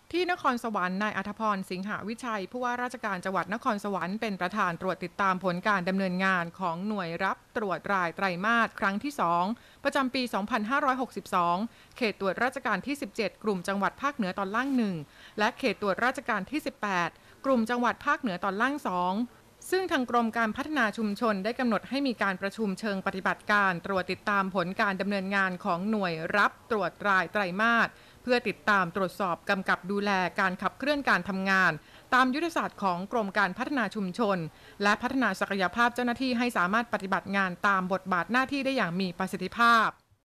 ที่นครสวรรค์นายอัธพรสิงหวิชัยผู้ว่าราชการจังหวัดนครสวรรค์เป็นประธานตรวจติดตามผลการดำเนินงานของหน่วยรับตรวจรายไตรมาสครั้งที่2ประจำปี 2562 เขตตรวจราชการที่ 17 กลุ่มจังหวัดภาคเหนือตอนล่าง1และเขตตรวจราชการที่ 18 กลุ่มจังหวัดภาคเหนือตอนล่าง2ซึ่งทางกรมการพัฒนาชุมชนได้กำหนดให้มีการประชุมเชิงปฏิบัติการตรวจติดตามผลการดำเนินงานของหน่วยรับตรวจรายไตรมาสเพื่อติดตามตรวจสอบกำกับดูแลการขับเคลื่อนการทำงานตามยุทธศาสตร์ของกรมการพัฒนาชุมชนและพัฒนาศักยภาพเจ้าหน้าที่ให้สามารถปฏิบัติงานตามบทบาทหน้าที่ได้อย่างมีประสิทธิภาพ